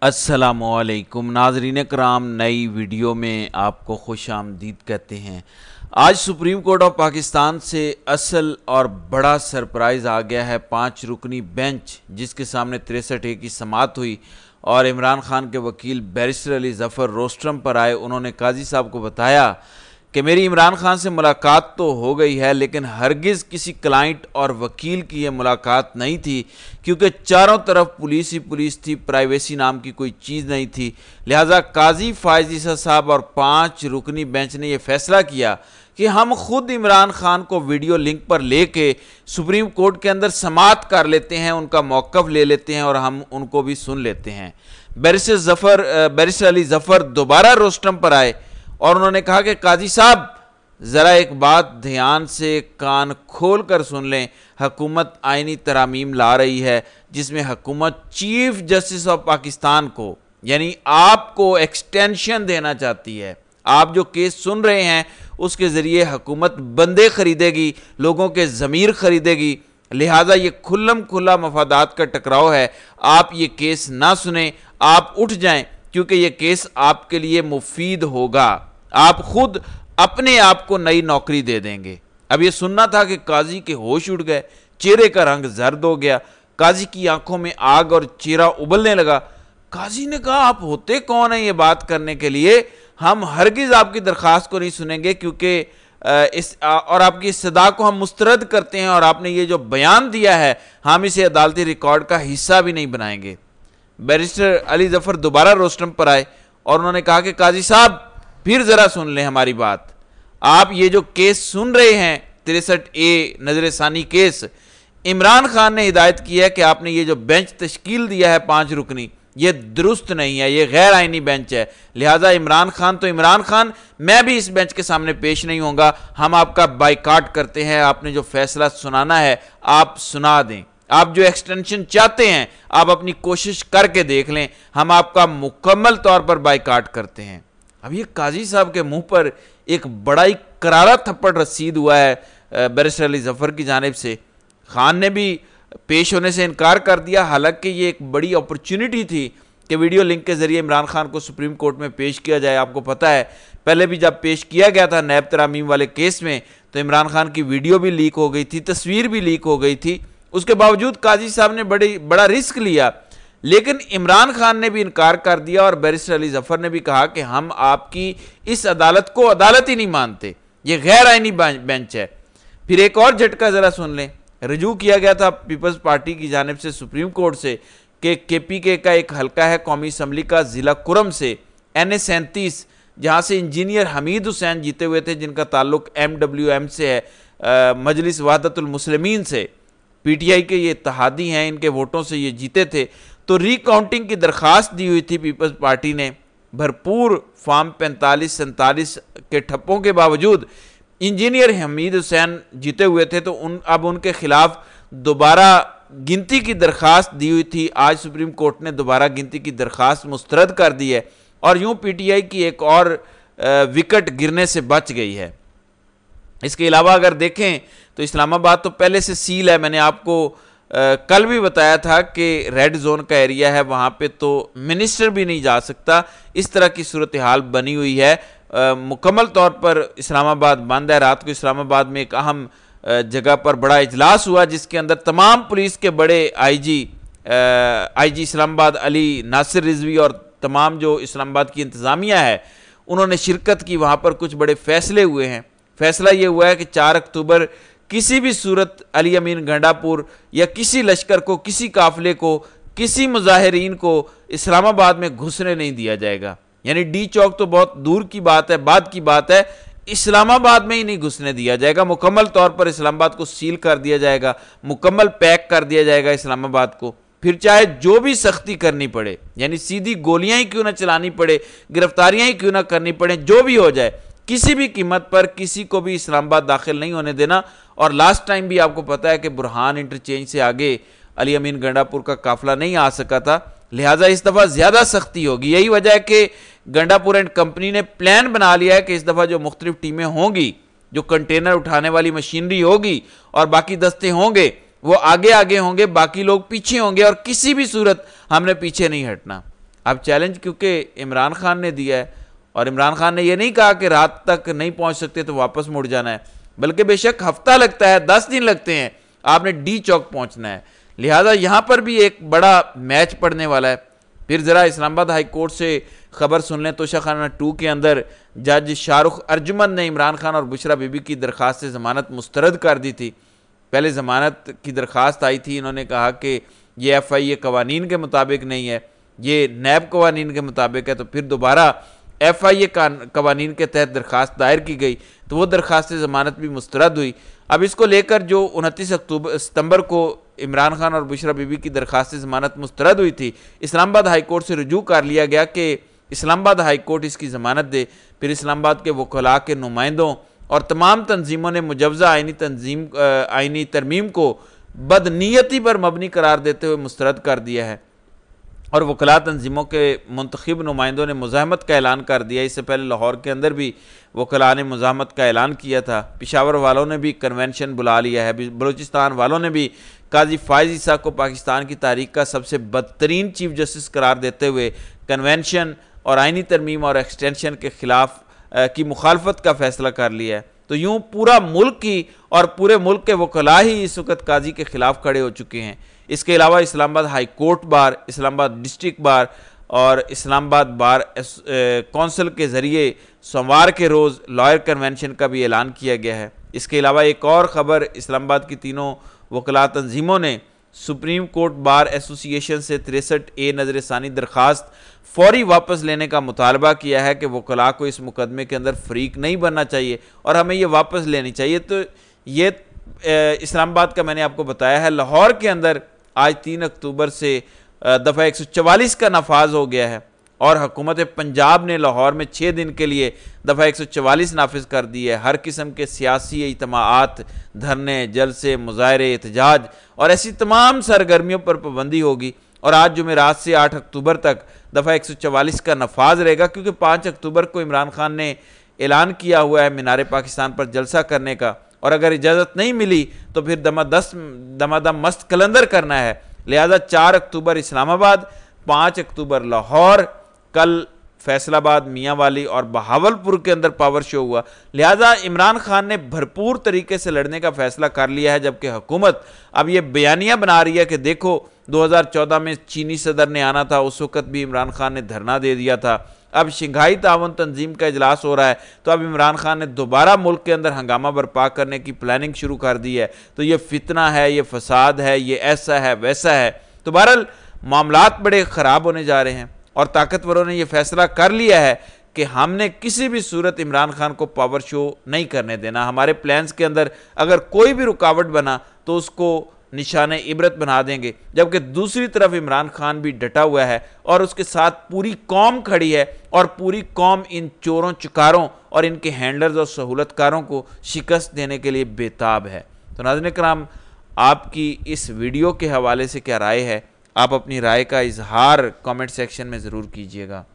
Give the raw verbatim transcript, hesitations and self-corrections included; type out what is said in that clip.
अस्सलामुअलैकुम नाज़रीन कराम, नई वीडियो में आपको खुश आमदीद कहते हैं। आज सुप्रीम कोर्ट ऑफ पाकिस्तान से असल और बड़ा सरप्राइज़ आ गया है। पाँच रुकनी बेंच जिसके सामने तिरसठ ए की समाअत हुई और इमरान खान के वकील बैरिस्टर अली ज़फ़र रोस्ट्रम पर आए। उन्होंने काजी साहब को बताया कि मेरी इमरान खान से मुलाकात तो हो गई है, लेकिन हरगिज़ किसी क्लाइंट और वकील की ये मुलाकात नहीं थी, क्योंकि चारों तरफ पुलिस ही पुलिस थी, प्राइवेसी नाम की कोई चीज़ नहीं थी। लिहाजा काजी साहब और पाँच रुकनी बेंच ने यह फैसला किया कि हम खुद इमरान खान को वीडियो लिंक पर लेके सुप्रीम कोर्ट के अंदर समाअत कर लेते हैं, उनका मौक़िफ़ ले लेते हैं और हम उनको भी सुन लेते हैं। बैरिस्टर ज़फ़र बैरिस्टर अली ज़फ़र दोबारा रोस्ट्रम पर आए और उन्होंने कहा कि काजी साहब ज़रा एक बात ध्यान से कान खोल कर सुन लें। हुकूमत आइनी तरामीम ला रही है जिसमें हुकूमत चीफ जस्टिस ऑफ पाकिस्तान को यानी आपको एक्सटेंशन देना चाहती है। आप जो केस सुन रहे हैं उसके ज़रिए हुकूमत बंदे ख़रीदेगी, लोगों के ज़मीर ख़रीदेगी। लिहाजा ये खुल्लम खुल्ला मफादात का टकराव है। आप ये केस ना सुने, आप उठ जाएं, क्योंकि ये केस आपके लिए मुफीद होगा। आप खुद अपने आप को नई नौकरी दे देंगे। अब ये सुनना था कि काजी के होश उड़ गए, चेहरे का रंग जर्द हो गया, काजी की आंखों में आग और चेहरा उबलने लगा। काजी ने कहा, आप होते कौन है ये बात करने के लिए? हम हरगिज़ आपकी दरख्वास्त को नहीं सुनेंगे, क्योंकि इस और आपकी इस सदा को हम मुस्तरद करते हैं और आपने ये जो बयान दिया है हम इसे अदालती रिकॉर्ड का हिस्सा भी नहीं बनाएंगे। बैरिस्टर अली ज़फ़र दोबारा रोस्ट्रम पर आए और उन्होंने कहा कि काजी साहब फिर ज़रा सुन लें हमारी बात। आप ये जो केस सुन रहे हैं तिरसठ ए नजर सानी केस, इमरान खान ने हिदायत की है कि आपने ये जो बेंच तश्कील दिया है पाँच रुकनी, ये दुरुस्त नहीं है, ये गैर आइनी बेंच है। लिहाजा इमरान खान तो इमरान खान, मैं भी इस बेंच के सामने पेश नहीं होऊंगा। हम आपका बाइकाट करते हैं। आपने जो फैसला सुनाना है आप सुना दें। आप जो एक्सटेंशन चाहते हैं आप अपनी कोशिश करके देख लें, हम आपका मुकम्मल तौर पर बाइकाट करते हैं। अब ये काजी साहब के मुंह पर एक बड़ा ही करारा थप्पड़ रसीद हुआ है बैरिस्टर अली ज़फ़र की जानिब से। खान ने भी पेश होने से इनकार कर दिया, हालांकि ये एक बड़ी अपॉर्चुनिटी थी कि वीडियो लिंक के ज़रिए इमरान खान को सुप्रीम कोर्ट में पेश किया जाए। आपको पता है पहले भी जब पेश किया गया था नैब तरामीम वाले केस में, तो इमरान खान की वीडियो भी लीक हो गई थी, तस्वीर भी लीक हो गई थी। उसके बावजूद काजी साहब ने बड़ी बड़ा रिस्क लिया, लेकिन इमरान खान ने भी इनकार कर दिया और बैरिस्टर अली ज़फ़र ने भी कहा कि हम आपकी इस अदालत को अदालत ही नहीं मानते, ये गैर आइनी बेंच है। फिर एक और झटका ज़रा सुन लें। रजू किया गया था पीपल्स पार्टी की जानिब से सुप्रीम कोर्ट से कि के पी के का एक हल्का है कौमी असम्बली का ज़िला कुरम से एन ए सैंतीस, जहाँ से इंजीनियर हमीद हुसैन जीते हुए थे, जिनका ताल्लुक एम डब्ल्यू एम से है, आ, मजलिस वहदतुल मुस्लिमीन से। पी टी आई के ये इत्तेहादी हैं, इनके वोटों से ये जीते थे। तो रिकाउंटिंग की दरख्वास्त दी हुई थी पीपल्स पार्टी ने। भरपूर फॉर्म पैंतालीस सैंतालीस के ठप्पों के बावजूद इंजीनियर हमीद हुसैन जीते हुए थे, तो उन अब उनके खिलाफ दोबारा गिनती की दरख्वास्त दी हुई थी। आज सुप्रीम कोर्ट ने दोबारा गिनती की दरख्वास्त मुस्तरद कर दी है और यूं पी टी आई की एक और विकेट गिरने से बच गई है। इसके अलावा अगर देखें तो इस्लामाबाद तो पहले से सील है। मैंने आपको आ, कल भी बताया था कि रेड जोन का एरिया है, वहाँ पे तो मिनिस्टर भी नहीं जा सकता। इस तरह की सूरत हाल बनी हुई है। आ, मुकम्मल तौर पर इस्लामाबाद बंद है। रात को इस्लामाबाद में एक अहम जगह पर बड़ा इजलास हुआ जिसके अंदर तमाम पुलिस के बड़े आई जी आई जी इस्लामाबाद अली नासिर रिजवी और तमाम जो इस्लामाबाद की इंतज़ामिया है उन्होंने शिरकत की। वहाँ पर कुछ बड़े फैसले हुए हैं। फैसला ये हुआ है कि चार अक्टूबर किसी भी सूरत अली अमीन गंडापुर या किसी लश्कर को, किसी काफिले को, किसी मुजाहिरीन को इस्लामाबाद में घुसने नहीं दिया जाएगा। यानी डी चौक तो बहुत दूर की बात है, बाद की बात है, इस्लामाबाद में ही नहीं घुसने दिया जाएगा। मुकम्मल तौर पर इस्लामाबाद को सील कर दिया जाएगा, मुकम्मल पैक कर दिया जाएगा इस्लामाबाद को। फिर चाहे जो भी सख्ती करनी पड़े, यानी सीधी गोलियां ही क्यों ना चलानी पड़े, गिरफ्तारियां ही क्यों ना करनी पड़े, जो भी हो जाए, किसी भी कीमत पर किसी को भी इस्लामाबाद दाखिल नहीं होने देना। और लास्ट टाइम भी आपको पता है कि बुरहान इंटरचेंज से आगे अली अमीन गंडापुर का काफिला नहीं आ सका था। लिहाजा इस दफ़ा ज़्यादा सख्ती होगी। यही वजह है कि गंडापुर एंड कंपनी ने प्लान बना लिया है कि इस दफ़ा जो मुख्तलिफ टीमें होंगी, जो कंटेनर उठाने वाली मशीनरी होगी और बाकी दस्ते होंगे, वो आगे आगे होंगे, बाकी लोग पीछे होंगे और किसी भी सूरत हमने पीछे नहीं हटना। اب چیلنج کیونکہ عمران خان نے دیا ہے، اور عمران خان نے یہ نہیں کہا کہ رات تک نہیں پہنچ سکتے تو واپس مڑ جانا ہے، بلکہ بے شک ہفتہ لگتا ہے، دس دن لگتے ہیں، آپ نے ڈی چوک پہنچنا ہے، لہٰذا یہاں پر بھی ایک بڑا میچ پڑنے والا ہے۔ پھر ذرا اسلام آباد ہائی کورٹ سے خبر سن لیں۔ توشہ خانہ ٹو کے اندر جج شاہ رخ ارجمن نے عمران خان اور بشرا بی بی کی درخواست ضمانت مسترد کر دی تھی۔ پہلے ضمانت کی درخواست آئی تھی، انہوں نے کہا کہ یہ ایف آئی اے قوانین کے مطابق نہیں ہے، یہ نیب قوانین کے مطابق ہے، تو پھر دوبارہ ایف آئی اے قوانین کے تحت درخواست دائر کی گئی، تو وہ درخواست ضمانت بھی مسترد ہوئی۔ اب اس کو لے کر جو انتیس اکتوبر ستمبر کو عمران خان اور بشرا بی بی کی درخواست ضمانت مسترد ہوئی تھی، اسلام آباد ہائی کورٹ سے رجوع کر لیا گیا کہ اسلام آباد ہائی کورٹ اس کی ضمانت دے۔ پھر اسلام آباد کے وکلاء کے نمائندوں اور تمام تنظیموں نے مجوزہ آئینی تنظیم آئینی ترمیم کو بدنیتی پر مبنی قرار دیتے ہوئے مسترد کر دیا ہے، اور وکلاء تنظیموں کے منتخب نمائندوں نے مزاحمت کا اعلان کر دیا۔ اس سے پہلے لاہور کے اندر بھی وکلاء نے مزاحمت کا اعلان کیا تھا، پشاور والوں نے بھی کنونشن بلا لیا ہے، بلوچستان والوں نے بھی قاضی فائز عیسیٰ کو پاکستان کی تاریخ کا سب سے بدترین چیف جسٹس قرار دیتے ہوئے کنونشن اور آئینی ترمیم اور ایکسٹینشن کے خلاف کی مخالفت کا فیصلہ کر لیا ہے۔ تو یوں پورا ملک کی اور پورے ملک کے وکلاء ہی اس وقت قاضی کے خلاف کھڑے ہو چکے ہیں۔ اس کے علاوہ اسلام آباد ہائی کورٹ بار، اسلام آباد ڈسٹرکٹ بار اور اسلام آباد بار کونسل کے ذریعے سوموار کے روز لائر کنونشن کا بھی اعلان کیا گیا ہے۔ اس کے علاوہ ایک اور خبر، اسلام آباد کی تینوں وکلاء تنظیموں نے سپریم کورٹ بار ایسوسی ایشن سے تریسٹھ اے نظر ثانی درخواست فوری واپس لینے کا مطالبہ کیا ہے کہ وکلاء کو اس مقدمے کے اندر فریق نہیں بننا چاہیے اور ہمیں یہ واپس لینی چاہیے۔ تو یہ اسلام آباد کا میں نے آپ کو بتایا ہے۔ لاہور کے اندر آج تین اکتوبر سے دفعہ ایک سو چوالیس کا نفاذ ہو گیا ہے، اور حکومت پنجاب نے لاہور میں چھ دن کے لیے دفعہ ایک سو چوالیس نافذ کر دی ہے۔ ہر قسم کے سیاسی اجتماعات، دھرنے، جلسے، مظاہرے، احتجاج اور ایسی تمام سرگرمیوں پر پابندی ہوگی، اور آج جمعرات سے آٹھ اکتوبر تک دفعہ ایک سو چوالیس کا نفاذ رہے گا، کیونکہ پانچ اکتوبر کو عمران خان نے اعلان کیا ہوا ہے مینار پاکستان پر جلسہ کرنے کا، اور اگر اجازت نہیں ملی تو پھر دمہ دس دمہ دم مست کلندر کرنا ہے۔ لہذا چار اکتوبر اسلام آباد، پانچ اکتوبر لاہور، کل فیصل آباد، میاں والی اور بہاولپور کے اندر پاور شو ہوا۔ لہذا عمران خان نے بھرپور طریقے سے لڑنے کا فیصلہ کر لیا ہے، جبکہ حکومت اب یہ بیانیہ بنا رہی ہے کہ دیکھو دو ہزار چودہ میں چینی صدر نے آنا تھا، اس وقت بھی عمران خان نے دھرنا دے دیا تھا، اب شنگھائی تعاون تنظیم کا اجلاس ہو رہا ہے تو اب عمران خان نے دوبارہ ملک کے اندر ہنگامہ برپا کرنے کی پلاننگ شروع کر دی ہے۔ تو یہ فتنہ ہے، یہ فساد ہے، یہ ایسا ہے ویسا ہے۔ تو بہرحال معاملات بڑے خراب ہونے جا رہے ہیں، اور طاقتوروں نے یہ فیصلہ کر لیا ہے کہ ہم نے کسی بھی صورت عمران خان کو پاور شو نہیں کرنے دینا۔ ہمارے پلانز کے اندر اگر کوئی بھی رکاوٹ بنا تو اس کو نشان عبرت بنا دیں گے، جبکہ دوسری طرف عمران خان بھی ڈٹا ہوا ہے اور اس کے ساتھ پوری قوم کھڑی ہے، اور پوری قوم ان چوروں چکاروں اور ان کے ہینڈلرز اور سہولت کاروں کو شکست دینے کے لیے بےتاب ہے۔ تو ناظرین کرام، آپ کی اس ویڈیو کے حوالے سے کیا رائے ہے؟ آپ اپنی رائے کا اظہار کامنٹ سیکشن میں ضرور کیجیے گا۔